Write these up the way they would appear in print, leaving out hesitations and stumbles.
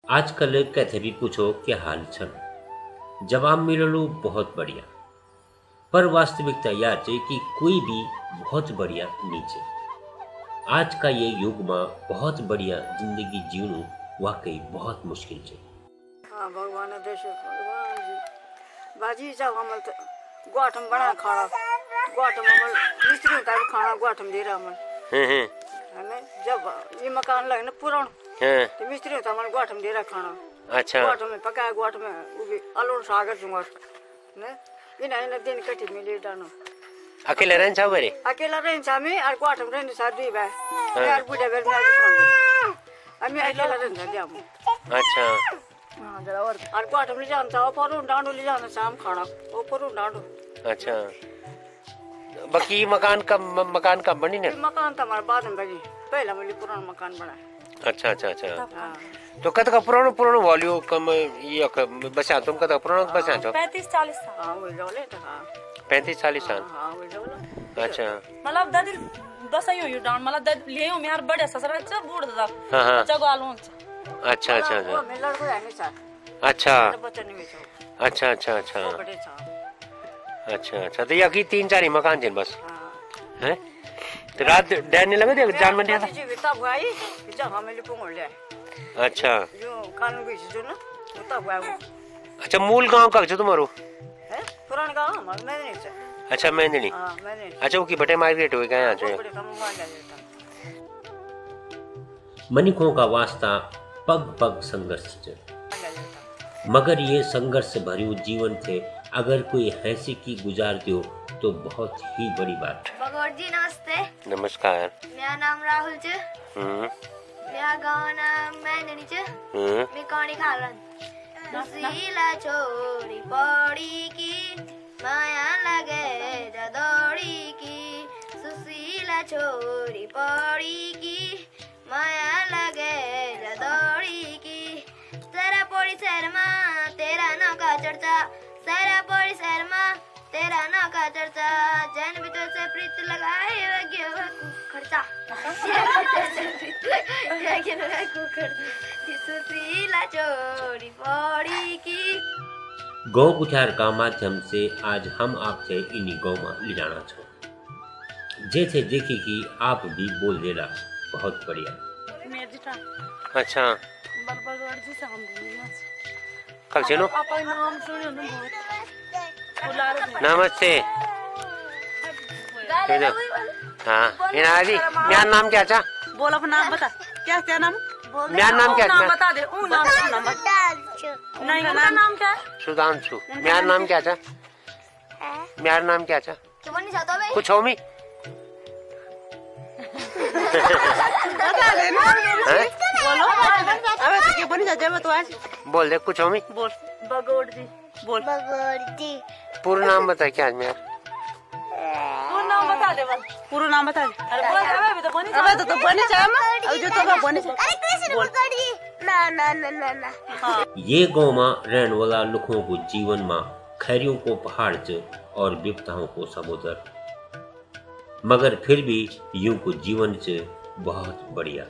आजकल कहते भी पूछो क्या हाल छन, जवाब मिललू बहुत बढ़िया। पर वास्तविकता यह है कि कोई भी बहुत बढ़िया नीचे। आज का ये युग में बहुत बढ़िया जिंदगी जीवनु वाकई बहुत मुश्किल है। हाँ भगवान देश भगवान जी बाजी जब हम गोठम बना खाना गोठम हम मिस्त्री का खाना गोठम दे रहा हम है ना। जब ये मकान लगे ना पुरान तो मिस्त्री होता हमारे गोठम दे रहा खाना। अच्छा गोठम में पकाया गोठम में वो भी आलू सागर जुंगा ने इन दिन कटी मिले डानो अकेला रहन छा बरे अकेला रहन छा में और गोठम रहन शादी बा यार बुढ़ा बेर में आके हामी अकेला रहन छा दिया। अच्छा हां जरा और गोठम ले जान छा ऊपर डांडो ले जान शाम खाना ऊपर डांडो। अच्छा बाकी मकान का बनी ने मकान तो हमारा बाद में बनी पहला मिली पुराना मकान बना। अच्छा अच्छा अच्छा तो कत का पुरानो वॉल्यू कम ये बसा तुम कत पुरानो बसा छो 35-40 साल। हां वो जोले तो हां 35-40 साल। हां वो जोले अच्छा मतलब दादी बसाई हो डाउन मतलब दाद लियो मे यार बड़े ससरा छ बूढ़ दा हां जगो आलो अच्छा अच्छा अच्छा वो मेलर को है नहीं सर। अच्छा बच्चा नहीं बेचो अच्छा अच्छा अच्छा बड़े छ अच्छा अच्छा तो यकी 3-4 ही मकान छन बस हैं तो रात डरने लगे थे जान मन दिया था जी तब भाई जब हमें लिपोंग ले। अच्छा जो कानून को जो ना तब भाई। अच्छा मूल गांव का जो तुम्हारो है पुराना गांव हमारा मैंने से। अच्छा मेंदनी हां मैंने अच्छा वो की बटे मार्केट हो गया आज मनिकों का वास्ता पग पग संघर्ष है, मगर ये संघर्ष भरियो जीवन थे अगर कोई हैसी की गुजार दो तो बहुत ही बड़ी बात। भगवान जी नमस्ते। नमस्कार। मेरा नाम राहुल च। मेरा गाँव नाम मैंदनी च। मैं कहानी खालन सुशीला छोरी पौड़ी की माया लगे दौड़ी की सुशीला छोरी पौड़ी की माया लगे दौड़ी की तेरा पौड़ी शहर में तेरा नाम का चर्चा सारा पौड़ी शहर में तेरा नाम का चर्चा जैन भी तो से प्रीत लगाए खर्चा सुशीला छोरी पौड़ी की। गौ उठार का माध्यम से आज हम आपसे इन्हीं गौ में ले जाना चाहो जैसे देखी कि आप भी बोल देला बहुत बढ़िया। अच्छा बरबगड़ जी से हम बोलना कब चलो अपन नाम सुनो ना बहुत नमस्ते। हाँ इना जी मेरा नाम क्या था बोल अपना नाम बता क्या क्या नाम मेरा नाम क्या नाम बता दे ऊ नाम बता नहीं नाम क्या है सुधांशु। मेरा नाम क्या था मेरा नाम क्या था क्यों नहीं चाहता बे कुछ होमी बता दे ना बोलो अबे तो क्या बनी जा तो आज बोल दे कुछ होमी बोल बगोड़ जी बोल भगवान जी पूरा नाम बता क्या आज मेरा पूरा नाम बता दे बस पूरा नाम बता दे। अरे बोल अबे तो बनी अबे तो बनी जा अब जो तो बनी अरे कृष्ण पकड़ी ना ना ना ना ना। ये गाँव में रहने वाला लोगों को जीवन में खैरियों को पहाड़ च और विपदाओं को समुद्र, मगर फिर भी यूं को जीवन च बहुत बढ़िया।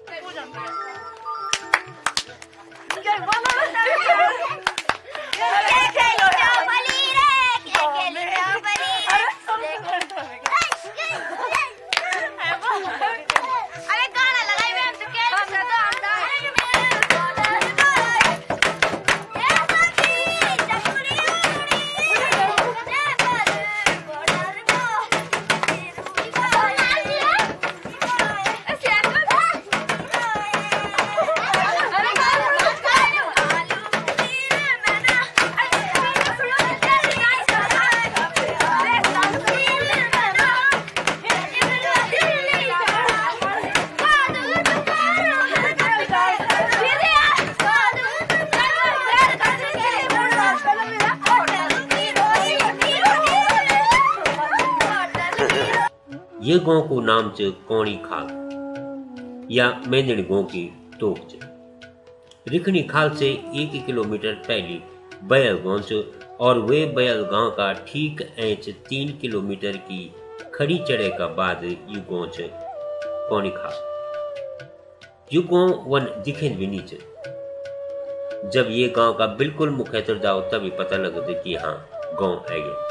ये गांव को नाम च कौणी खाल या मेंदणी गांव की तोक च। रिखणी खाल से 1 किलोमीटर पहले बयल गांव च और वे बयल गांव का ठीक ऐच 3 किलोमीटर की खड़ी चढ़े का बाद यू गांव च कौणी खाल। यू गांव वन दिखें भी नीचे जब ये गांव का बिल्कुल मुख्य तर जाओ तभी पता लगता कि हाँ गांव है ये।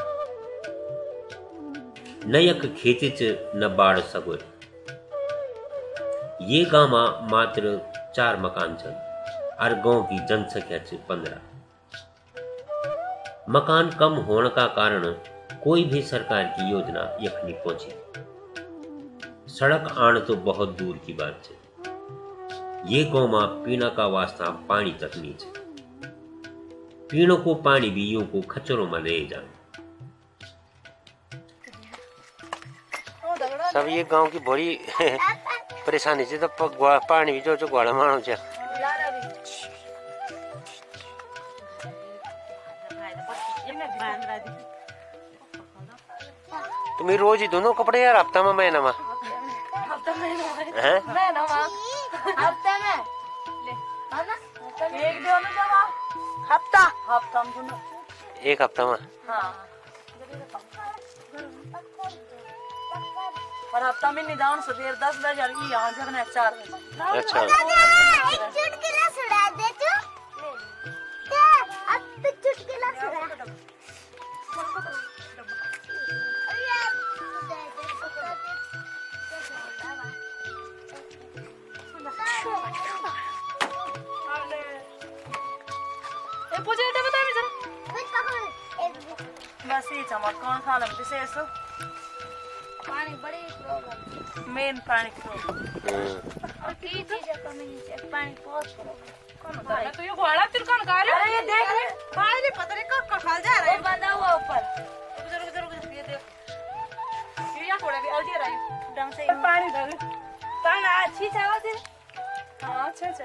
न यक खेती च न बाढ़ सगुर। ये गांव में मात्र 4 मकान छन और गांव की जनसंख्या 15। मकान कम होने का कारण कोई भी सरकार की योजना यख नहीं पहुंची। सड़क आने तो बहुत दूर की बात है। ये गांव में पीना का वास्ता पानी तक नहीं है। पीने को पानी भी यूं को खच्चरों में ले जा। सब ये गांव की बड़ी परेशानी से तो पानी भी जो घोड़ा मानो छे। तुम्हें रोज ही दोनों कपड़े यार हफ्ता में महीना में हफ्ते में एक हफ्ता हफ्ता में दोनों एक हफ्ता में। हाँ पर हफ्ता में नहीं जाऊँ सुबह 10 बजे और यहाँ झरना 4 बजे। अच्छा एक चुटकिला सुना दे तू अब तो चुटकिला सुना पूजा इधर बता मुझे बस ये चमक कौन खा लम विशेष पानी बड़ी प्रॉब्लम मेन पानी प्रॉब्लम और की चीज है कमी नहीं है पानी बहुत प्रॉब्लम। कौन तो ये घोड़ा तिल कौन खा रही है? अरे ये देख ले पानी नहीं पता नहीं कब खा जा रहा है। बंधा हुआ ऊपर रुक ये देख ये यहाँ घोड़ा भी अलजी रहा है ढंग से पानी डाल पानी अच्छी चावा थी। हाँ अच्छा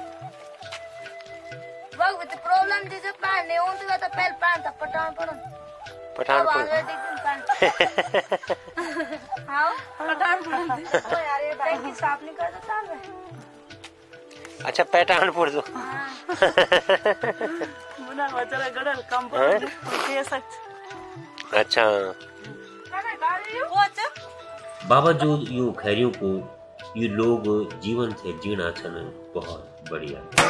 वो तो प्रॉब्लम जैसे पानी नहीं होता तो पहले पानी था पठानपुर हाँ पठानपुर यार ये टैंकी साफ नहीं कर देता मैं। अच्छा पठानपुर तो मुना वचरा गड़ल कम पर दे सकते। अच्छा बावजूद यूं खैरियों को ये लोग जीवन से जीना छन बहुत बढ़िया।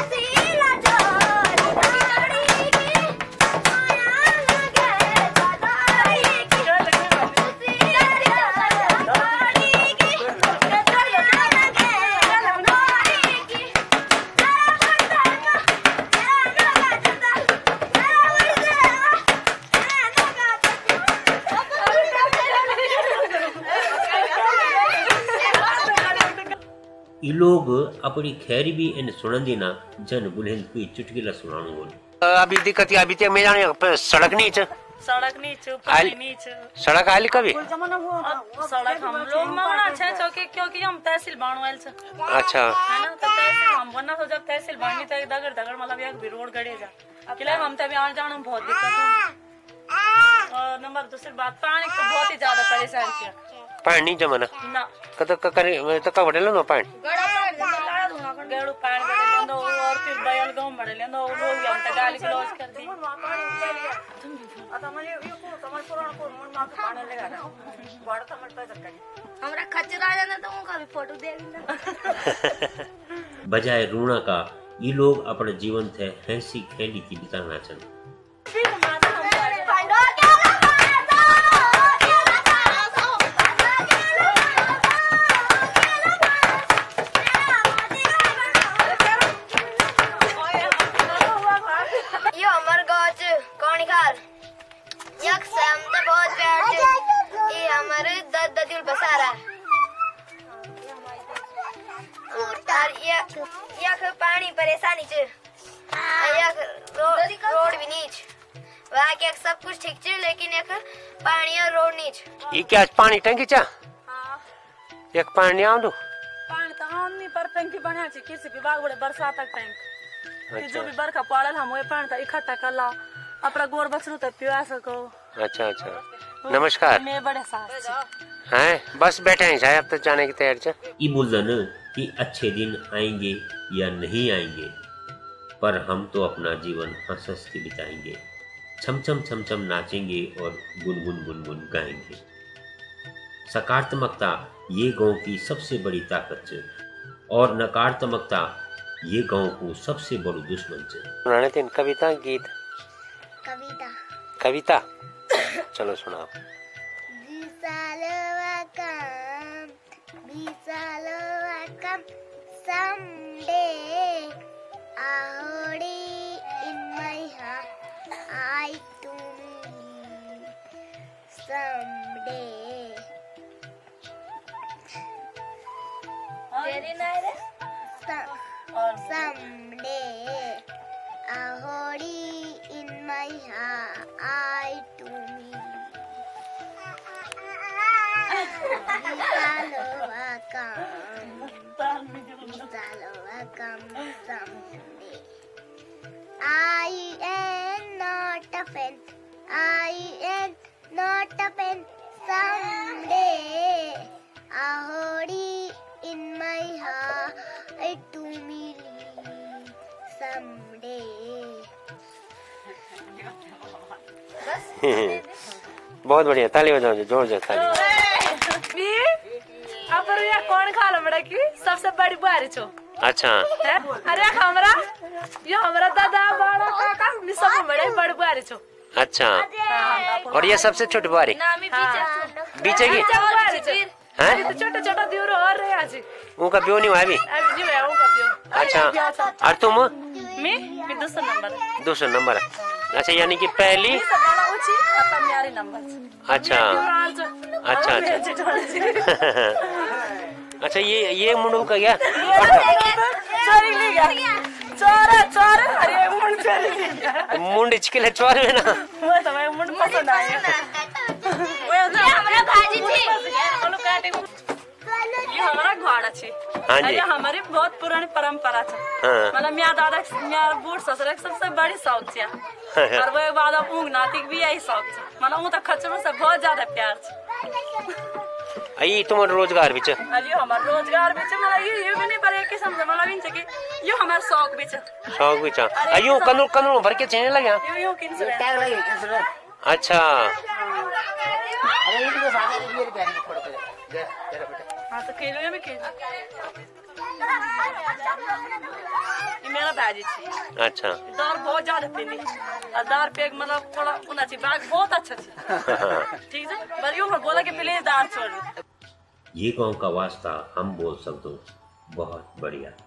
ये लोग अपनी खैरी भी इन सुनंदी ना जन बुलंद कोई चुटकिला सुनानो बोल। अभी दिक्कत अभी तक मैं जाने सड़क नहीं है। सड़क नहीं है पानी नहीं है। सड़क आली कभी सड़क हम लोग मांगना छे चौकी क्योंकि हम तहसील बाणवाल से। अच्छा है ना तो तहसील हम बनना तो जब तहसील बाणी तो दगड़ दगड़ मतलब एक भी रोड गड़े जा किले हम तभी आने जाने में बहुत दिक्कत है। और नंबर दूसरी बात पानी तो बहुत ही ज्यादा परेशान है। पानी नहीं जमाना ना कद करे तो कब ढेलो ना पानी गड़ू पानी बड़े लेंदो और फिर बयल गांव बड़े लेंदो लोग हम त गाली गलौज कर दी आता मैं ये को समझ पुराण को मन मा पानी लगा रहा बड़ समझ पे सकता हमरा खचरा जाना तो उनका भी फोटो दे देना। बजाय रोना का ये लोग अपने जीवन से हंसी खेली की बिताना चाहते। पानी परेशानी रोड भी नीच वहाँ के सब कुछ ठीक है लेकिन एक पानी और रोड नीच। ये क्या पानी टंकी चा एक पानी आउंदो पानी तो हम नहीं पर टंकी बना छे किसी विभाग बड़े बरसात तक टैंक कि जो भी बरखा पड़ल हम वो पानी तो इकट्ठा करला अपना गोर बछरू तो पिवा सको। अच्छा अच्छा नमस्कार मैं बड़े साथ हैं बस बैठे हैं शायद अब तक जाने की तैयारी छे। ये बोलदन कि अच्छे दिन आएंगे या नहीं आएंगे पर हम तो अपना जीवन हंस हंस के बिताएंगे, छम छम छम छम नाचेंगे और गुनगुन गुनगुन गाएंगे। सकारात्मकता ये गांव की सबसे बड़ी ताकत है और नकारात्मकता ये गांव को सबसे बड़ो दुश्मन छे। सुनाने तीन कविता गीत कविता कविता चलो सुनाओ। someday a hoodie in my heart I to me someday very nice someday a hoodie in my heart I to me someday I am not a fan I am not a fan someday a hoodie in my heart to me someday बहुत बढ़िया, ताली बजाओ, जोर से ताली। अब ये कौन खा लो बड़ा की सबसे बड़ी बुआरी छो। अच्छा अरे हमारा दादा बड़ा काका सब बड़े बड़ी बुआरी छो। अच्छा और ये सबसे छोटी बुआरी बीचे की हैं तो छोटा छोटा दियोर और रहे आज उनका ब्यो नहीं हुआ अभी जी मैं उनका ब्यो। अच्छा और तुम मैं दूसरा नंबर अच्छा यानी कि पहली अच्छा अच्छा अच्छा अच्छा ये मुंडू का क्या मुंड चिकले चोर है ना मुंड पसंद आया ये हमारा घोड़ा छे। हाँ जी। ये हमारी बहुत पुरानी परंपरा छे। मतलब मेरा दादा मेरा बूढ़ ससुर सबसे बड़ी शौक छे और वो बाद ऊँग नाती भी यही शौक छे। मतलब वो तो खच्चर से बहुत ज्यादा प्यार छे। आई तुम्हारा रोजगार भी छे। अरे हमारा रोजगार भी छे। मतलब ये भी नहीं पर एक किस्म से मतलब इन छे कि ये हमारा शौक भी छे। शौक भी छे। आयो कनु कनु भर के चेने लगा। यो किन से टैग लगे किन से। अच्छा अरे ये तो सागर ये भी पहन के फोटो दे तेरा बेटा। हाँ तो खेलो में खेल ये मेरा भाजी छे। अच्छा दार बहुत ज्यादा पीनी और दार पे मतलब थोड़ा उना ची बाग बहुत अच्छा छे। ठीक है पर यो बोला कि पहले दार छोड़। ये गांव का वास्ता हम बोल सकते बहुत बढ़िया।